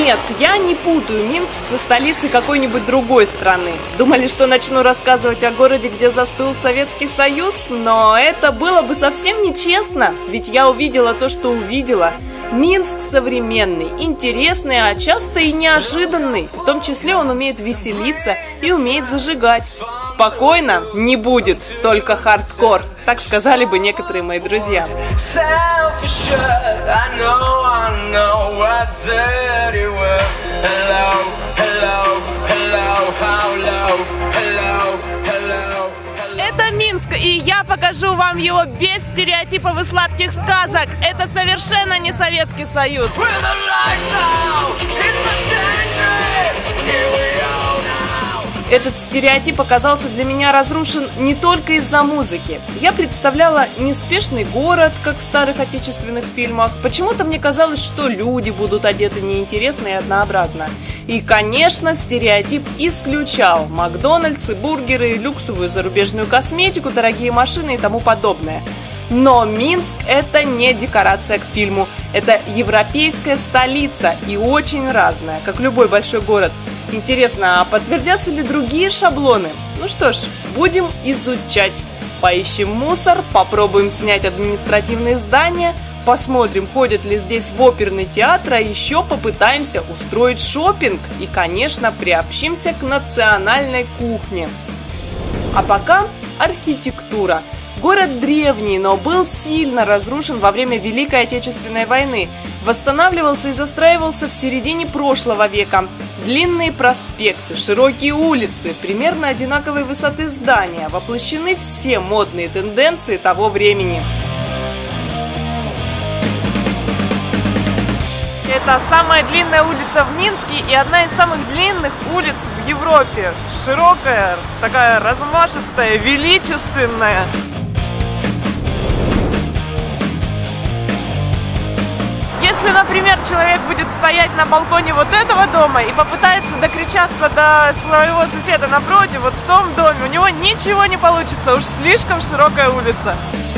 Нет, я не путаю Минск со столицей какой-нибудь другой страны. Думали, что начну рассказывать о городе, где застыл Советский Союз, но это было бы совсем нечестно, ведь я увидела то, что увидела. Минск современный, интересный, а часто и неожиданный. В том числе он умеет веселиться и умеет зажигать. Спокойно не будет, только хардкор. Так сказали бы некоторые мои друзья. Это Минск, и я покажу вам его без стереотипов и сладких сказок. Это совершенно не Советский Союз. Этот стереотип оказался для меня разрушен не только из-за музыки. Я представляла неспешный город, как в старых отечественных фильмах. Почему-то мне казалось, что люди будут одеты неинтересно и однообразно. И, конечно, стереотип исключал Макдональдсы, бургеры, люксовую зарубежную косметику, дорогие машины и тому подобное. Но Минск – это не декорация к фильму. Это европейская столица и очень разная, как любой большой город. Интересно, а подтвердятся ли другие шаблоны? Ну что ж, будем изучать. Поищем мусор, попробуем снять административные здания, посмотрим, ходят ли здесь в оперный театр, а еще попытаемся устроить шопинг и, конечно, приобщимся к национальной кухне. А пока архитектура. Город древний, но был сильно разрушен во время Великой Отечественной войны. Восстанавливался и застраивался в середине прошлого века. Длинные проспекты, широкие улицы, примерно одинаковой высоты здания, воплощены все модные тенденции того времени. Это самая длинная улица в Минске и одна из самых длинных улиц в Европе. Широкая, такая размашистая, величественная. Если, например, человек будет стоять на балконе вот этого дома и попытается докричаться до своего соседа напротив, вот в том доме, у него ничего не получится, уж слишком широкая улица.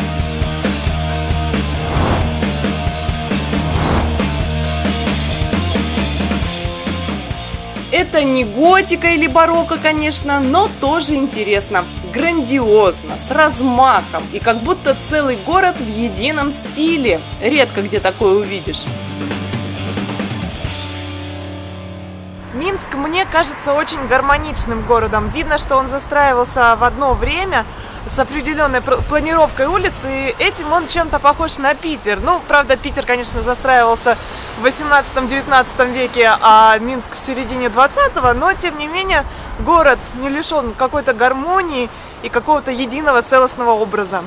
Это не готика или барокко, конечно, но тоже интересно. Грандиозно, с размахом и как будто целый город в едином стиле. Редко где такое увидишь. Минск мне кажется очень гармоничным городом. Видно, что он застраивался в одно время с определенной планировкой улиц, и этим он чем-то похож на Питер. Ну, правда, Питер, конечно, застраивался в 18-19 веке, а Минск в середине 20-го, но, тем не менее, город не лишен какой-то гармонии и какого-то единого целостного образа.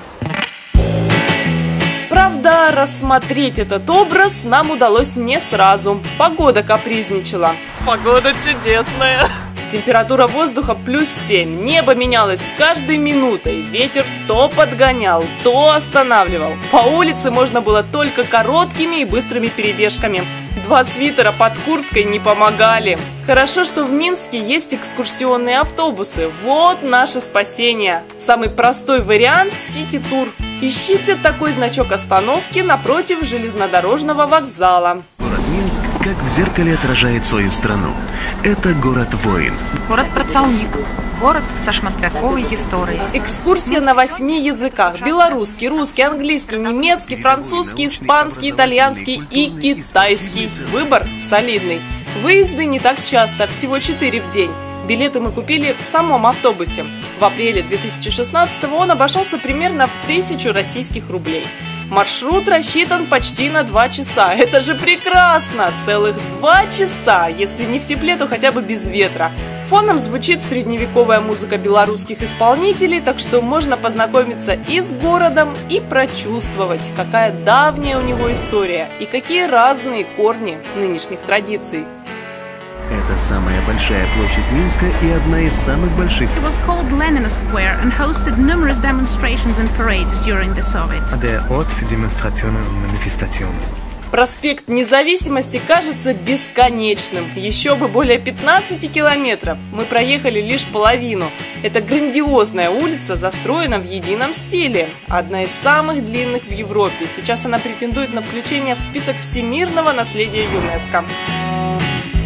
Правда, рассмотреть этот образ нам удалось не сразу. Погода капризничала. Погода чудесная. Температура воздуха +7. Небо менялось с каждой минутой. Ветер то подгонял, то останавливал. По улице можно было только короткими и быстрыми перебежками. 2 свитера под курткой не помогали. Хорошо, что в Минске есть экскурсионные автобусы. Вот наше спасение. Самый простой вариант – сити-тур. Ищите такой значок остановки напротив железнодорожного вокзала. Минск как в зеркале отражает свою страну. Это город-воин. Город-працаўнік. Город со шматвяковой историей. Экскурсия на 8 языках. Белорусский, русский, английский, немецкий, французский, испанский, итальянский и китайский. Выбор солидный. Выезды не так часто, всего 4 в день. Билеты мы купили в самом автобусе. В апреле 2016-го он обошелся примерно в 1000 российских рублей. Маршрут рассчитан почти на 2 часа. Это же прекрасно! Целых 2 часа, если не в тепле, то хотя бы без ветра. Фоном звучит средневековая музыка белорусских исполнителей, так что можно познакомиться и с городом, и прочувствовать, какая давняя у него история и какие разные корни нынешних традиций. Это самая большая площадь Минска и одна из самых больших. It was called Lenin Square and hosted numerous demonstrations and parades during the Soviet. Der Ort für Demonstrationen und Manifestationen. Проспект Независимости кажется бесконечным. Еще бы более 15 километров. Мы проехали лишь половину. Это грандиозная улица, застроена в едином стиле. Одна из самых длинных в Европе. Сейчас она претендует на включение в список всемирного наследия ЮНЕСКО.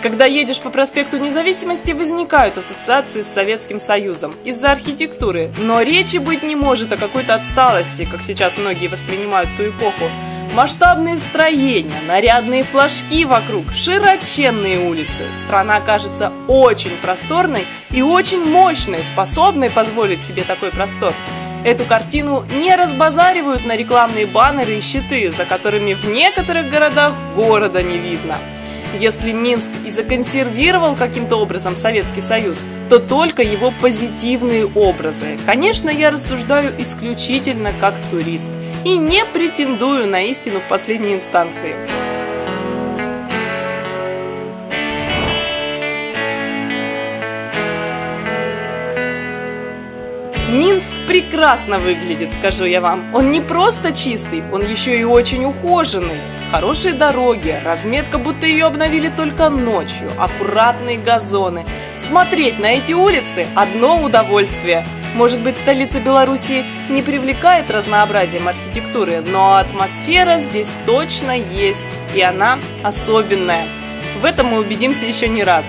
Когда едешь по проспекту Независимости, возникают ассоциации с Советским Союзом из-за архитектуры, но речи быть не может о какой-то отсталости, как сейчас многие воспринимают ту эпоху. Масштабные строения, нарядные флажки вокруг, широченные улицы. Страна кажется очень просторной и очень мощной, способной позволить себе такой простор. Эту картину не разбазаривают на рекламные баннеры и щиты, за которыми в некоторых городах города не видно. Если Минск и законсервировал каким-то образом Советский Союз, то только его позитивные образы. Конечно, я рассуждаю исключительно как турист и не претендую на истину в последней инстанции. Минск прекрасно выглядит, скажу я вам. Он не просто чистый, он еще и очень ухоженный. Хорошие дороги, разметка, будто ее обновили только ночью, аккуратные газоны. Смотреть на эти улицы – одно удовольствие. Может быть, столица Беларуси не привлекает разнообразием архитектуры, но атмосфера здесь точно есть, и она особенная. В этом мы убедимся еще не раз.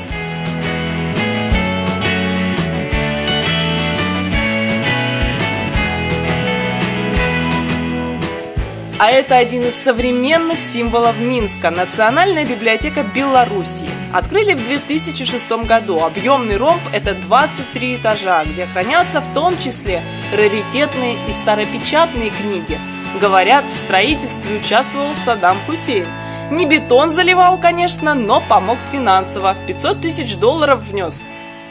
А это один из современных символов Минска – Национальная библиотека Белоруссии. Открыли в 2006 году. Объемный ромб – это 23 этажа, где хранятся в том числе раритетные и старопечатные книги. Говорят, в строительстве участвовал Саддам Хусейн. Не бетон заливал, конечно, но помог финансово. $500 тысяч внес.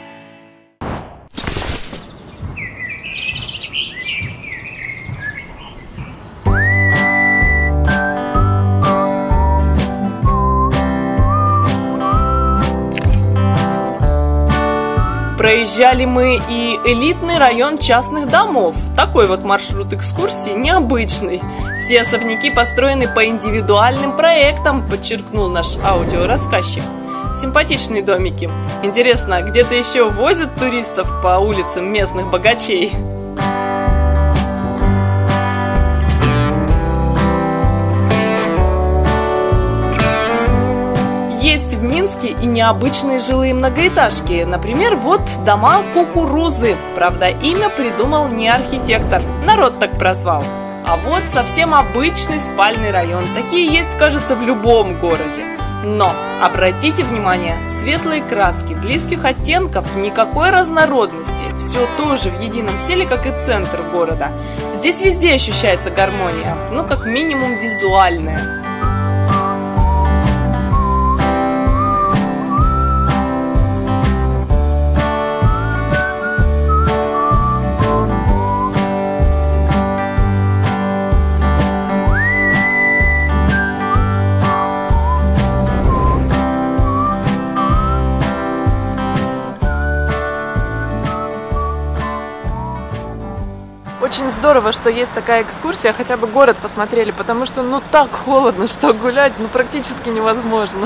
Проезжали мы и элитный район частных домов. Такой вот маршрут экскурсии необычный. Все особняки построены по индивидуальным проектам, подчеркнул наш аудиорассказчик. Симпатичные домики. Интересно, где-то еще возят туристов по улицам местных богачей? Есть в Минске и необычные жилые многоэтажки. Например, вот дома Кукурузы. Правда, имя придумал не архитектор. Народ так прозвал. А вот совсем обычный спальный район. Такие есть, кажется, в любом городе. Но обратите внимание, светлые краски, близких оттенков, никакой разнородности. Все тоже в едином стиле, как и центр города. Здесь везде ощущается гармония, ну как минимум визуальная. Очень здорово, что есть такая экскурсия, хотя бы город посмотрели, потому что ну так холодно, что гулять ну практически невозможно.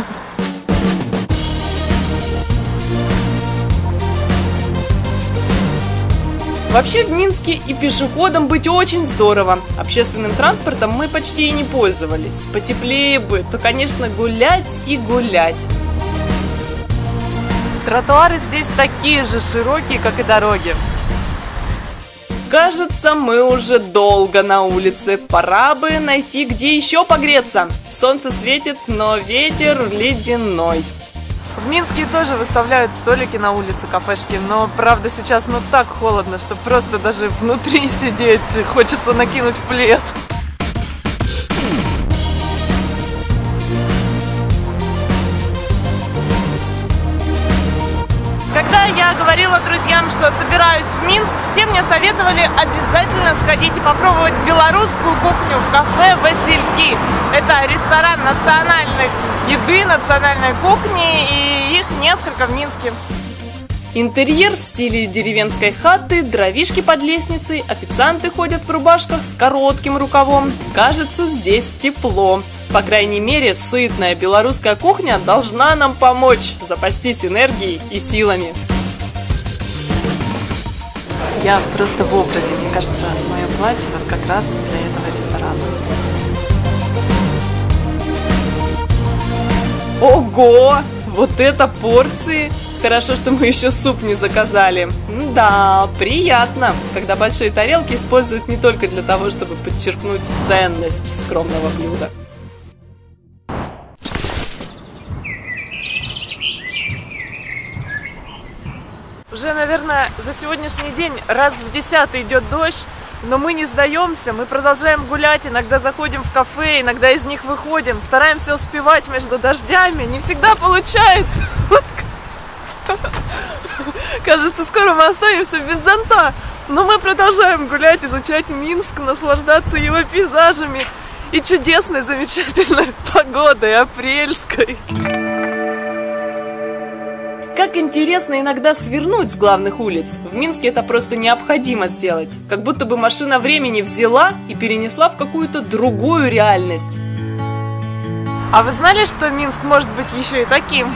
Вообще в Минске и пешеходом быть очень здорово. Общественным транспортом мы почти и не пользовались. Потеплее бы, то, конечно, гулять и гулять. Тротуары здесь такие же широкие, как и дороги. Кажется, мы уже долго на улице. Пора бы найти, где еще погреться. Солнце светит, но ветер ледяной. В Минске тоже выставляют столики на улице, кафешки, но, правда, сейчас ну так холодно, что просто даже внутри сидеть хочется накинуть плед. Когда я говорила друзьям, что собираюсь в Минск, все мне советовали обязательно сходить и попробовать белорусскую кухню в кафе «Васильки». Это ресторан национальной еды, национальной кухни, и их несколько в Минске. Интерьер в стиле деревенской хаты, дровишки под лестницей, официанты ходят в рубашках с коротким рукавом. Кажется, здесь тепло. По крайней мере, сытная белорусская кухня должна нам помочь запастись энергией и силами. Я просто в образе. Мне кажется, мое платье вот как раз для этого ресторана. Ого! Вот это порции! Хорошо, что мы еще суп не заказали. Да, приятно, когда большие тарелки используют не только для того, чтобы подчеркнуть ценность скромного блюда. Уже, наверное, за сегодняшний день раз в 10-й идет дождь, но мы не сдаемся, мы продолжаем гулять, иногда заходим в кафе, иногда из них выходим, стараемся успевать между дождями, не всегда получается. Кажется, скоро мы останемся без зонта, но мы продолжаем гулять, изучать Минск, наслаждаться его пейзажами и чудесной, замечательной погодой, апрельской. Как интересно иногда свернуть с главных улиц. В Минске это просто необходимо сделать. Как будто бы машина времени взяла и перенесла в какую-то другую реальность. А вы знали, что Минск может быть еще и таким?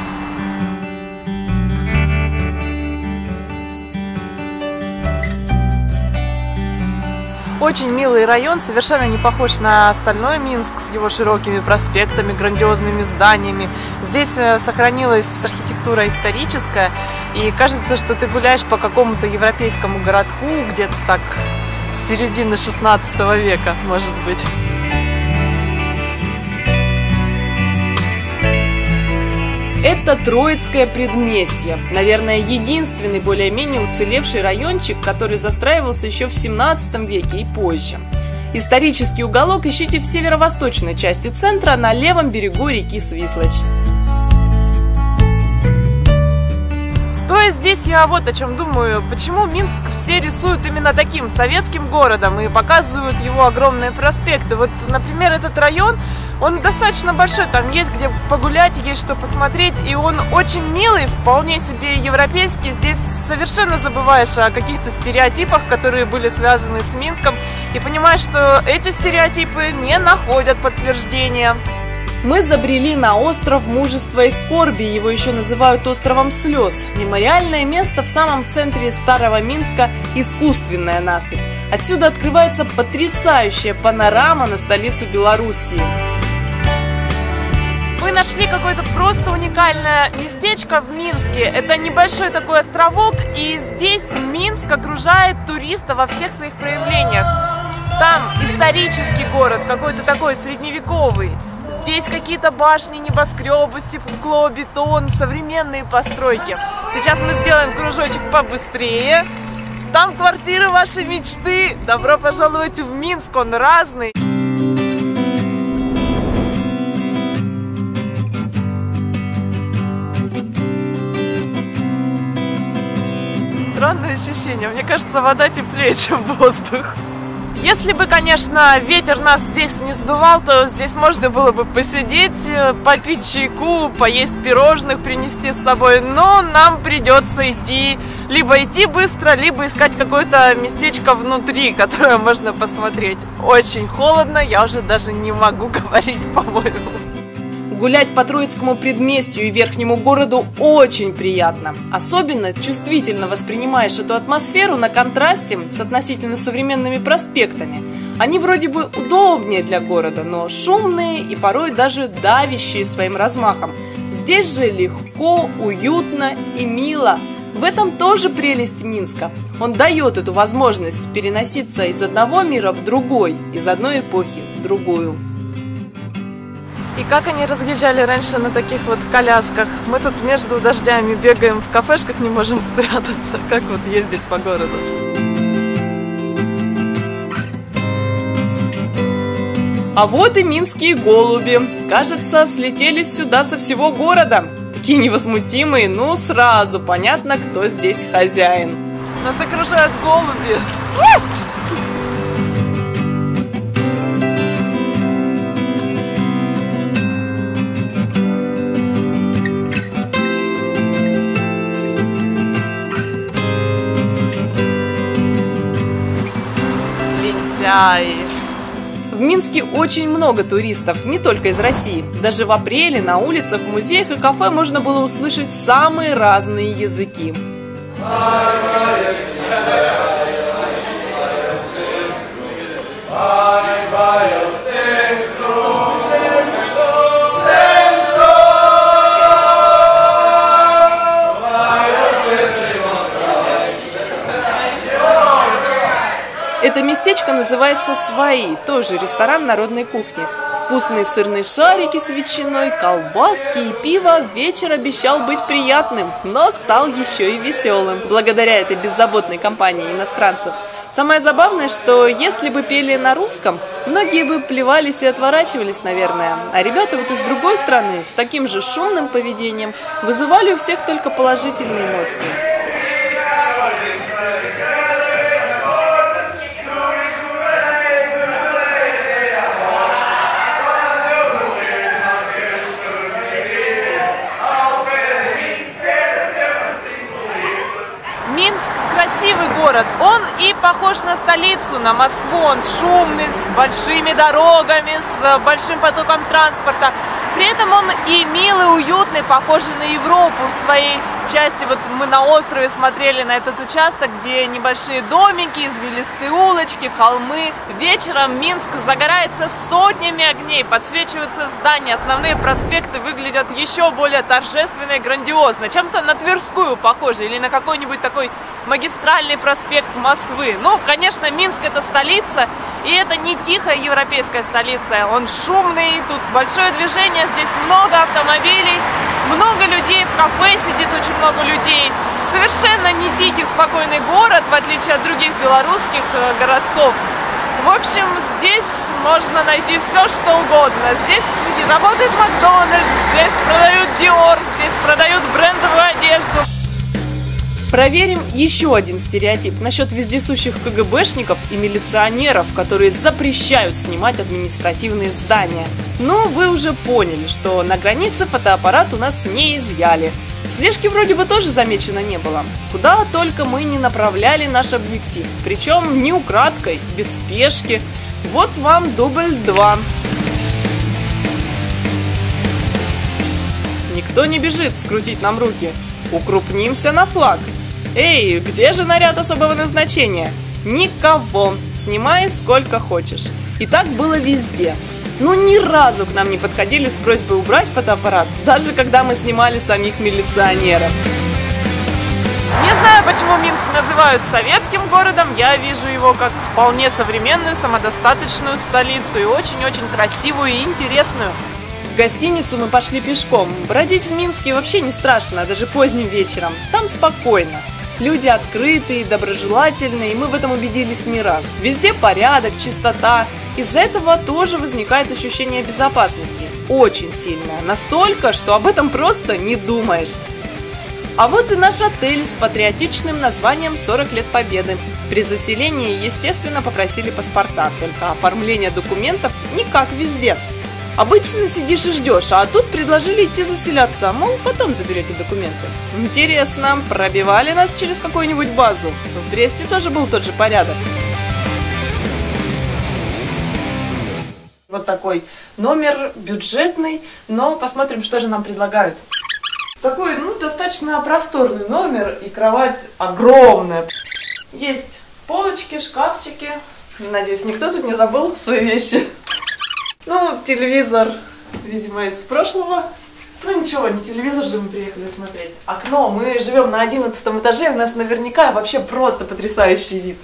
Очень милый район, совершенно не похож на остальной Минск с его широкими проспектами, грандиозными зданиями. Здесь сохранилась архитектура историческая, и кажется, что ты гуляешь по какому-то европейскому городку, где-то так с середины 16 века, может быть. Это Троицкое предместье, наверное, единственный более-менее уцелевший райончик, который застраивался еще в 17 веке и позже. Исторический уголок ищите в северо-восточной части центра на левом берегу реки Свислочь. Стоя здесь, я вот о чем думаю, почему Минск все рисуют именно таким советским городом и показывают его огромные проспекты. Вот, например, этот район, он достаточно большой, там есть где погулять, есть что посмотреть, и он очень милый, вполне себе европейский. Здесь совершенно забываешь о каких-то стереотипах, которые были связаны с Минском, и понимаешь, что эти стереотипы не находят подтверждения. Мы забрели на остров Мужества и Скорби, его еще называют островом слез. Мемориальное место в самом центре старого Минска – искусственная насыпь. Отсюда открывается потрясающая панорама на столицу Белоруссии. Мы нашли какое-то просто уникальное местечко в Минске. Это небольшой такой островок, и здесь Минск окружает туриста во всех своих проявлениях. Там исторический город, какой-то такой средневековый. Здесь какие-то башни, небоскребы, стекло, бетон, современные постройки. Сейчас мы сделаем кружочек побыстрее. Там квартиры вашей мечты. Добро пожаловать в Минск, он разный. Странное ощущение. Мне кажется, вода теплее, чем воздух. Если бы, конечно, ветер нас здесь не сдувал, то здесь можно было бы посидеть, попить чайку, поесть пирожных, принести с собой. Но нам придется идти, либо идти быстро, либо искать какое-то местечко внутри, которое можно посмотреть. Очень холодно, я уже даже не могу говорить, по-моему. Гулять по Троицкому предместью и верхнему городу очень приятно. Особенно чувствительно воспринимаешь эту атмосферу на контрасте с относительно современными проспектами. Они вроде бы удобнее для города, но шумные и порой даже давящие своим размахом. Здесь же легко, уютно и мило. В этом тоже прелесть Минска. Он дает эту возможность переноситься из одного мира в другой, из одной эпохи в другую. И как они разъезжали раньше на таких вот колясках. Мы тут между дождями бегаем в кафешках, не можем спрятаться. Как вот ездить по городу. А вот и минские голуби. Кажется, слетели сюда со всего города. Такие невозмутимые, ну сразу понятно, кто здесь хозяин. Нас окружают голуби. В Минске очень много туристов, не только из России. Даже в апреле на улицах, в музеях и кафе можно было услышать самые разные языки. Это местечко называется «Свои», тоже ресторан народной кухни. Вкусные сырные шарики с ветчиной, колбаски и пиво вечер обещал быть приятным, но стал еще и веселым, благодаря этой беззаботной компании иностранцев. Самое забавное, что если бы пели на русском, многие бы плевались и отворачивались, наверное. А ребята вот из другой страны с таким же шумным поведением вызывали у всех только положительные эмоции. Красивый город, он и похож на столицу, на Москву, он шумный, с большими дорогами, с большим потоком транспорта. При этом он и милый, уютный, похожий на Европу в своей части. Вот мы на острове смотрели на этот участок, где небольшие домики, извилистые улочки, холмы. Вечером Минск загорается сотнями огней, подсвечиваются здания, основные проспекты выглядят еще более торжественно и грандиозно. Чем-то на Тверскую похоже или на какой-нибудь такой магистральный проспект Москвы. Ну, конечно, Минск — это столица, и это не тихая европейская столица. Он шумный, тут большое движение, здесь много автомобилей, много людей, в кафе сидит очень много людей. Совершенно не тихий, спокойный город, в отличие от других белорусских городков. В общем, здесь можно найти все, что угодно. Здесь работает Макдональдс, здесь продают Dior, здесь продают брендовую одежду. Проверим еще один стереотип насчет вездесущих КГБшников и милиционеров, которые запрещают снимать административные здания. Но вы уже поняли, что на границе фотоаппарат у нас не изъяли. Слежки вроде бы тоже замечено не было. Куда только мы не направляли наш объектив. Причем не украдкой, без спешки. Вот вам дубль 2. Никто не бежит скрутить нам руки. Укрупнимся на флаг. Эй, где же наряд особого назначения? Никого. Снимай сколько хочешь. И так было везде. Ну, ни разу к нам не подходили с просьбой убрать фотоаппарат, даже когда мы снимали самих милиционеров. Не знаю, почему Минск называют советским городом. Я вижу его как вполне современную, самодостаточную столицу и очень-очень красивую и интересную. В гостиницу мы пошли пешком. Бродить в Минске вообще не страшно, даже поздним вечером. Там спокойно. Люди открытые, доброжелательные, и мы в этом убедились не раз. Везде порядок, чистота. Из-за этого тоже возникает ощущение безопасности. Очень сильное. Настолько, что об этом просто не думаешь. А вот и наш отель с патриотичным названием «40 лет Победы». При заселении, естественно, попросили паспорта, только оформление документов не как везде. Обычно сидишь и ждешь, а тут предложили идти заселяться, мол, потом заберете документы. Интересно, пробивали нас через какую-нибудь базу? В Бресте тоже был тот же порядок. Вот такой номер бюджетный, но посмотрим, что же нам предлагают. Такой, достаточно просторный номер, и кровать огромная. Есть полочки, шкафчики. Надеюсь, никто тут не забыл свои вещи. Телевизор, видимо, из прошлого. Ничего, не телевизор же мы приехали смотреть. Окно, мы живем на 11 этаже, у нас наверняка вообще просто потрясающий вид.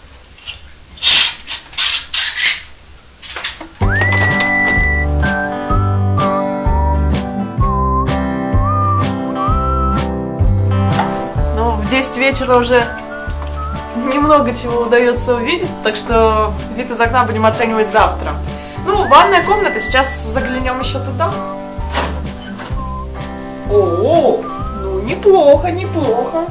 В 10 вечера уже немного чего удается увидеть, так что вид из окна будем оценивать завтра. Ванная комната, сейчас заглянем еще туда. О, неплохо, неплохо.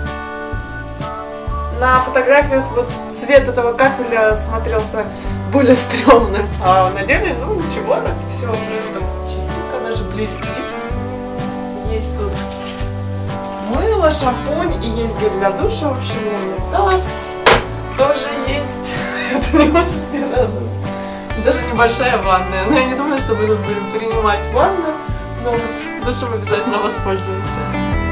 На фотографиях вот цвет этого кафеля смотрелся более стрёмным, а на деле, ничего, так все уже чистенько, даже блестит. Есть тут мыло, шампунь и есть гель для душа, в общем, унитаз тоже есть. Это не может не радовать. Даже небольшая ванная, но я не думаю, что мы тут будем принимать ванну, но вот душем обязательно воспользуемся.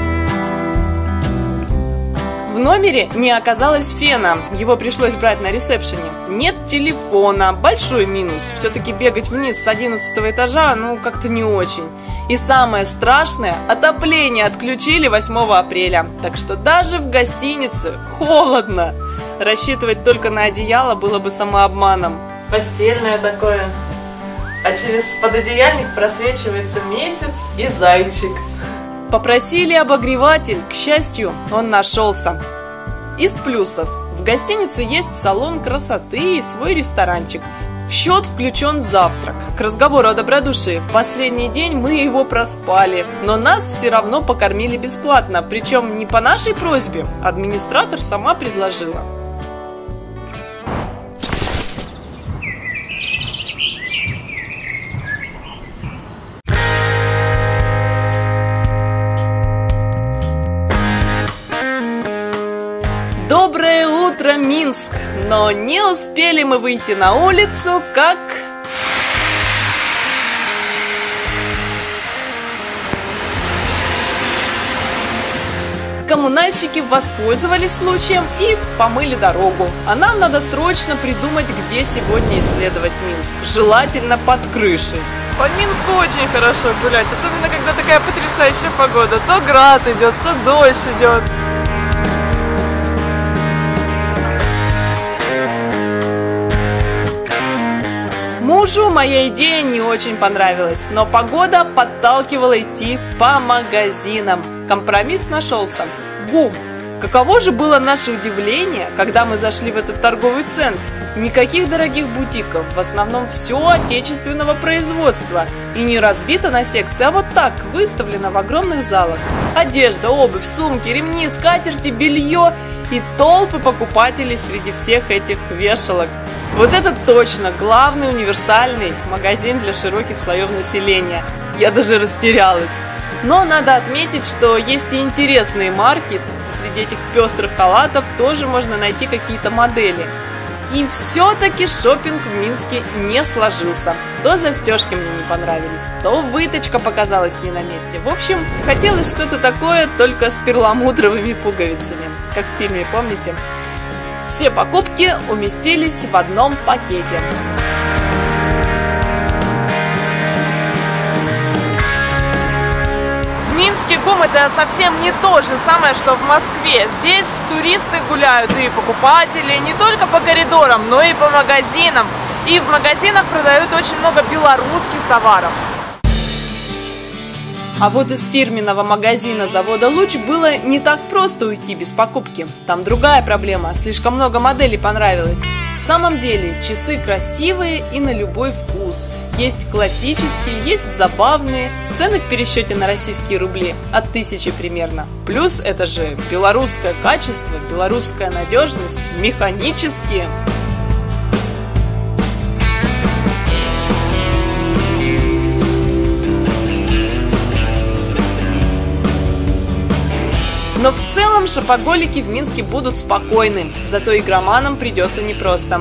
В номере не оказалось фена, его пришлось брать на ресепшене. Нет телефона, большой минус. Все-таки бегать вниз с 11 этажа, как-то не очень. И самое страшное, отопление отключили 8 апреля. Так что даже в гостинице холодно. Рассчитывать только на одеяло было бы самообманом. Постельное такое. А через пододеяльник просвечивается месяц и зайчик. Попросили обогреватель, к счастью, он нашелся. Из плюсов. В гостинице есть салон красоты и свой ресторанчик. В счет включен завтрак. К разговору о добродушии. В последний день мы его проспали, но нас все равно покормили бесплатно. Причем не по нашей просьбе. Администратор сама предложила. Доброе утро, Минск! Но не успели мы выйти на улицу, как... Коммунальщики воспользовались случаем и помыли дорогу. А нам надо срочно придумать, где сегодня исследовать Минск. Желательно под крышей. По Минску очень хорошо гулять, особенно когда такая потрясающая погода. То град идет, то дождь идет. Мужу моя идея не очень понравилась, но погода подталкивала идти по магазинам. Компромисс нашелся. ГУМ. Каково же было наше удивление, когда мы зашли в этот торговый центр. Никаких дорогих бутиков, в основном все отечественного производства. И не разбито на секции, а вот так, выставлено в огромных залах. Одежда, обувь, сумки, ремни, скатерти, белье и толпы покупателей среди всех этих вешалок. Вот это точно главный универсальный магазин для широких слоев населения. Я даже растерялась. Но надо отметить, что есть и интересные марки. Среди этих пестрых халатов тоже можно найти какие-то модели. И все-таки шопинг в Минске не сложился. То застежки мне не понравились, то выточка показалась не на месте. В общем, хотелось что-то такое, только с перламутровыми пуговицами. Как в фильме, помните? Все покупки уместились в одном пакете. В Минске ГУМ это совсем не то же самое, что в Москве. Здесь туристы гуляют и покупатели не только по коридорам, но и по магазинам. И в магазинах продают очень много белорусских товаров. А вот из фирменного магазина завода «Луч» было не так просто уйти без покупки. Там другая проблема, слишком много моделей понравилось. В самом деле, часы красивые и на любой вкус. Есть классические, есть забавные. Цены в пересчете на российские рубли от 1000 примерно. Плюс это же белорусское качество, белорусская надежность, механические. Но в целом шопоголики в Минске будут спокойны, зато игроманам придется непросто.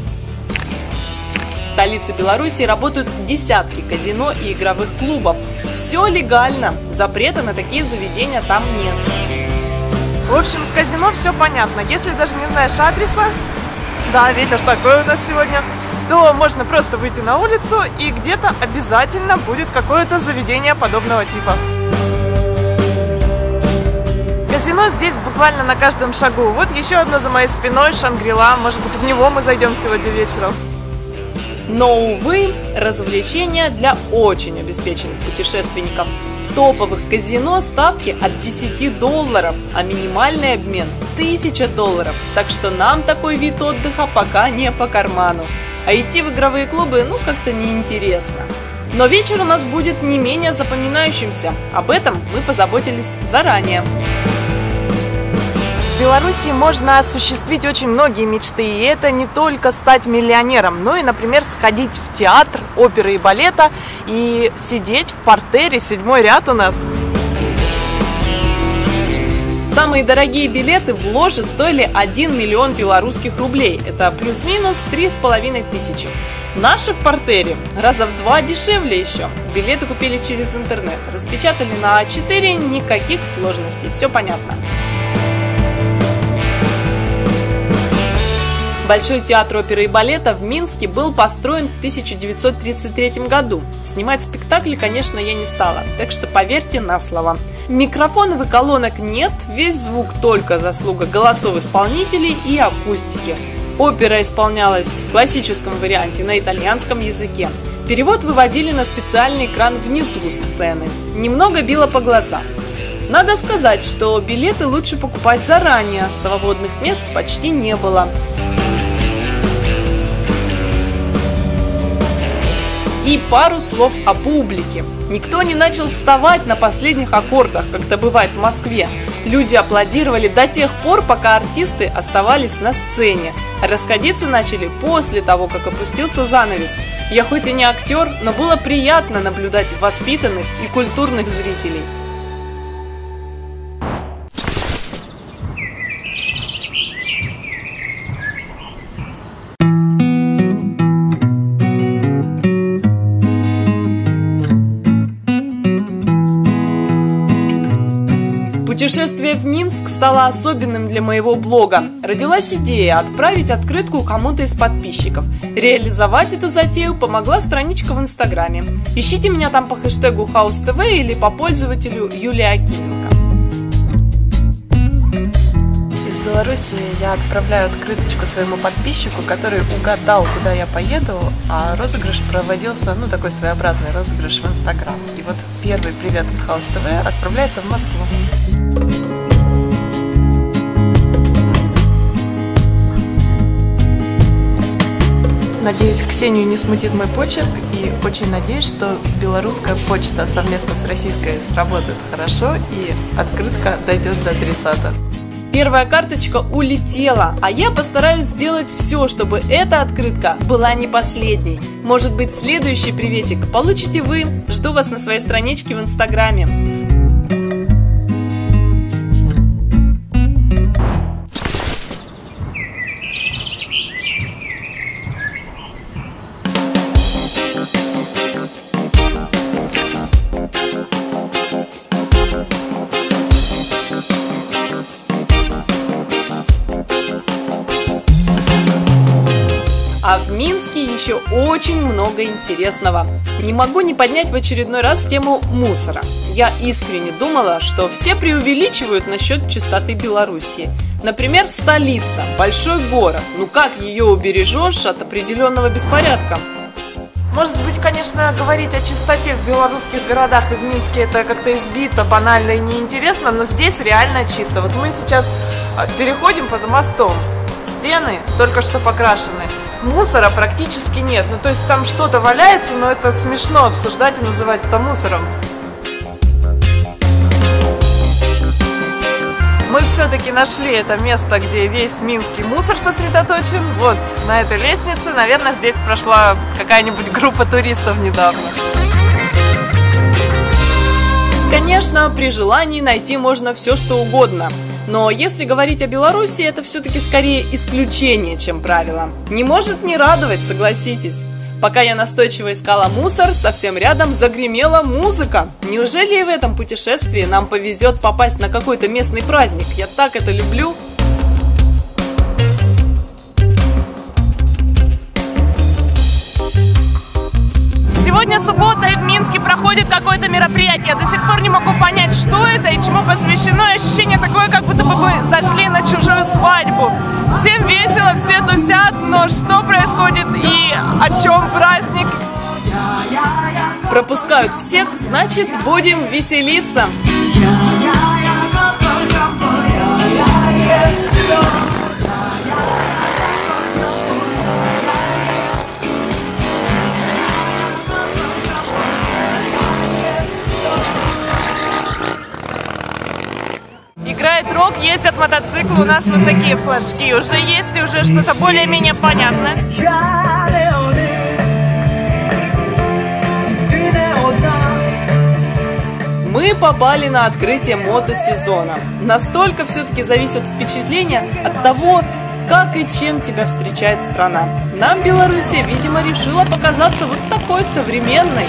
В столице Беларуси работают десятки казино и игровых клубов. Все легально, запрета на такие заведения там нет. В общем, с казино все понятно. Если даже не знаешь адреса, да, ветер такой у нас сегодня, то можно просто выйти на улицу и где-то обязательно будет какое-то заведение подобного типа. Казино здесь буквально на каждом шагу. Вот еще одно за моей спиной, Шангри-Ла. Может быть, в него мы зайдем сегодня вечером. Но, увы, развлечения для очень обеспеченных путешественников. В топовых казино ставки от $10, а минимальный обмен $1000. Так что нам такой вид отдыха пока не по карману. А идти в игровые клубы, как-то неинтересно. Но вечер у нас будет не менее запоминающимся. Об этом мы позаботились заранее. В Беларуси можно осуществить очень многие мечты, и это не только стать миллионером, но и, например, сходить в театр оперы и балета и сидеть в партере, 7-й ряд у нас. Самые дорогие билеты в ложе стоили 1 миллион белорусских рублей, это плюс-минус 3500. Наши в партере раза в 2 дешевле еще. Билеты купили через интернет, распечатали на А4, никаких сложностей, все понятно. Большой театр оперы и балета в Минске был построен в 1933 году. Снимать спектакли, конечно, я не стала, так что поверьте на слово. Микрофонов и колонок нет, весь звук только заслуга голосов исполнителей и акустики. Опера исполнялась в классическом варианте на итальянском языке. Перевод выводили на специальный экран внизу сцены. Немного било по глазам. Надо сказать, что билеты лучше покупать заранее, свободных мест почти не было. И пару слов о публике. Никто не начал вставать на последних аккордах, как это бывает в Москве. Люди аплодировали до тех пор, пока артисты оставались на сцене. Расходиться начали после того, как опустился занавес. Я хоть и не актер, но было приятно наблюдать воспитанных и культурных зрителей. Путешествие в Минск стало особенным для моего блога. Родилась идея отправить открытку кому-то из подписчиков. Реализовать эту затею помогла страничка в Инстаграме. Ищите меня там по хэштегу HouseTV или по пользователю Юлия Акименко. Из Беларуси я отправляю открыточку своему подписчику, который угадал, куда я поеду, а розыгрыш проводился, такой своеобразный розыгрыш в Инстаграм. И вот первый привет от HouseTV отправляется в Москву. Надеюсь, Ксению не смутит мой почерк, и очень надеюсь, что белорусская почта совместно с российской сработает хорошо, и открытка дойдет до адресата. Первая карточка улетела, а я постараюсь сделать все, чтобы эта открытка была не последней. Может быть, следующий приветик получите вы. Жду вас на своей страничке в Инстаграме. А в Минске еще очень много интересного. Не могу не поднять в очередной раз тему мусора. Я искренне думала, что все преувеличивают насчет чистоты Белоруссии. Например, столица, большой город. Как ее убережешь от определенного беспорядка? Может быть, конечно, говорить о чистоте в белорусских городах и в Минске это как-то избито, банально и неинтересно, но здесь реально чисто. Вот мы сейчас переходим под мостом. Стены только что покрашены. Мусора практически нет. То есть там что-то валяется, но это смешно обсуждать и называть это мусором. Мы все-таки нашли это место, где весь минский мусор сосредоточен. Вот на этой лестнице, наверное, здесь прошла какая-нибудь группа туристов недавно. Конечно, при желании найти можно все, что угодно. Но если говорить о Беларуси, это все-таки скорее исключение, чем правило. Не может не радовать, согласитесь. Пока я настойчиво искала мусор, совсем рядом загремела музыка. Неужели и в этом путешествии нам повезет попасть на какой-то местный праздник? Я так это люблю. Сегодня суббота, и в Минске проходит какое-то мероприятие. Я до сих пор не могу понять, что это и чему посвящено. И ощущение такое, как будто бы мы зашли на чужую свадьбу. Всем весело, все тусят, но что происходит и о чем праздник? Пропускают всех, значит, будем веселиться. Играет рок, ездят мотоциклы, у нас вот такие флажки уже есть, и уже что-то более-менее понятное. Мы попали на открытие мотосезона. Настолько все-таки зависят впечатления от того, как и чем тебя встречает страна. Нам Белоруссия, видимо, решила показаться вот такой современной.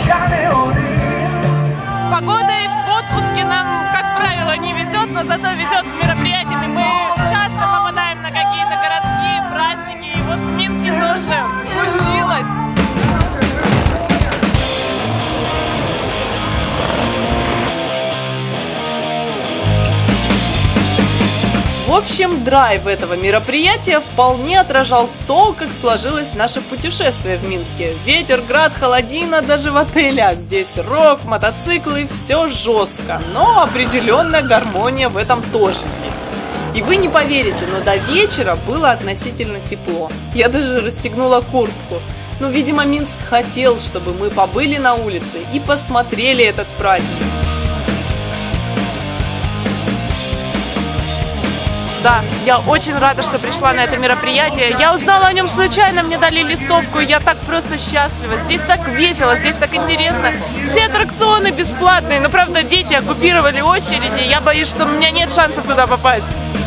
С погодой в отпуске нам, как правило, не везет, зато везет с мероприятиями. Мы часто попадаем на какие-то городские праздники, и вот В общем, драйв этого мероприятия вполне отражал то, как сложилось наше путешествие в Минске. Ветер, град, холодина даже в отеле, а здесь рок, мотоциклы, все жестко, но определенная гармония в этом тоже есть. И вы не поверите, но до вечера было относительно тепло. Я даже расстегнула куртку. Но, видимо, Минск хотел, чтобы мы побыли на улице и посмотрели этот праздник. Да, я очень рада, что пришла на это мероприятие. Я узнала о нем случайно, мне дали листовку, и я так просто счастлива. Здесь так весело, здесь так интересно. Все аттракционы бесплатные, но, правда, дети оккупировали очереди. Я боюсь, что у меня нет шансов туда попасть.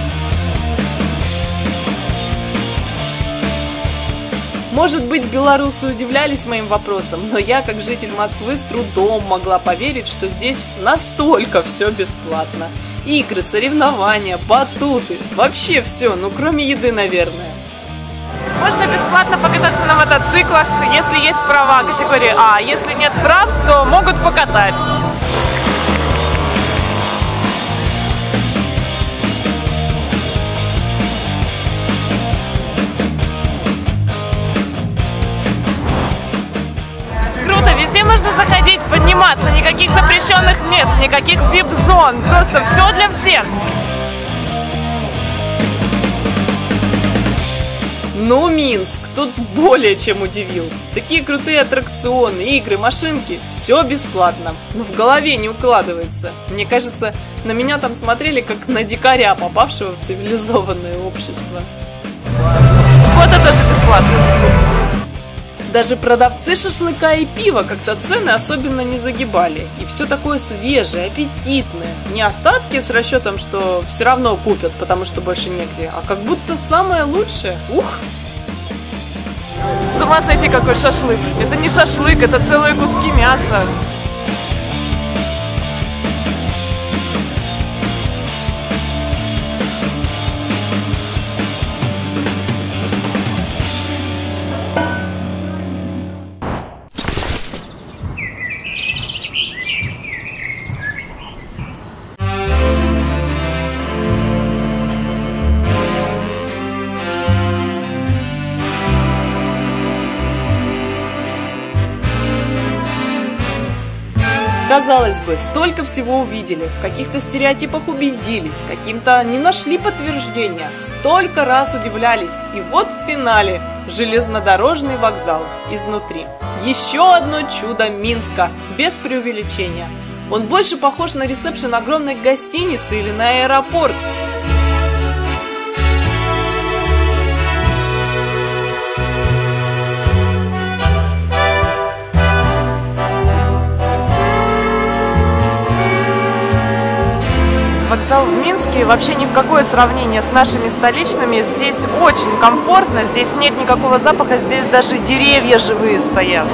Может быть, белорусы удивлялись моим вопросам, но я, как житель Москвы, с трудом могла поверить, что здесь настолько все бесплатно. Игры, соревнования, батуты, вообще все, ну кроме еды, наверное. Можно бесплатно покататься на мотоциклах, если есть права категории А. Если нет прав, то могут покатать. Везде можно заходить, подниматься, никаких запрещенных мест, никаких вип-зон, просто все для всех. Ну, Минск тут более чем удивил. Такие крутые аттракционы, игры, машинки, все бесплатно. Но в голове не укладывается. Мне кажется, на меня там смотрели как на дикаря, попавшего в цивилизованное общество. Вот это тоже бесплатно. Даже продавцы шашлыка и пива как-то цены особенно не загибали. И все такое свежее, аппетитное. Не остатки с расчетом, что все равно купят, потому что больше негде, а как будто самое лучшее. Ух! С ума сойти, какой шашлык. Это не шашлык, это целые куски мяса. Казалось бы, столько всего увидели, в каких-то стереотипах убедились, каким-то не нашли подтверждения, столько раз удивлялись, и вот в финале железнодорожный вокзал изнутри. Еще одно чудо Минска, без преувеличения. Он больше похож на ресепшн огромной гостиницы или на аэропорт. Вокзал в Минске вообще ни в какое сравнение с нашими столичными. Здесь очень комфортно, здесь нет никакого запаха, здесь даже деревья живые стоят.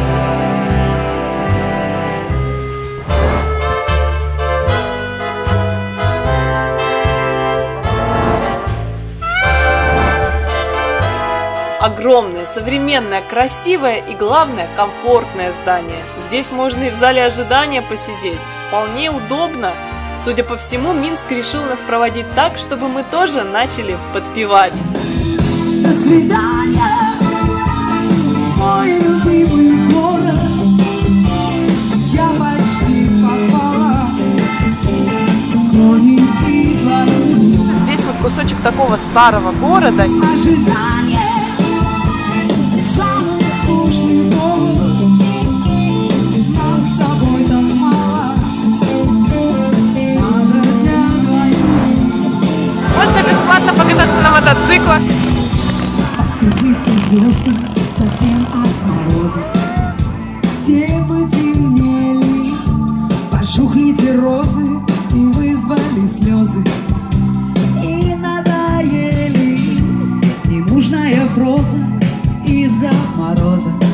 Огромное, современное, красивое и, главное, комфортное здание. Здесь можно и в зале ожидания посидеть. Вполне удобно. Судя по всему, Минск решил нас проводить так, чтобы мы тоже начали подпевать. До свидания, мой любимый город. Я почти попала в хроники твои. Здесь вот кусочек такого старого города. Ожидание, самый скучный повод. Нам с тобой так мало. Можно бесплатно покататься на мотоциклах. Открыться звезды совсем от мороза. Все потемнели, пожухли те розы и вызвали слезы. И надоели ненужная проза из-за мороза.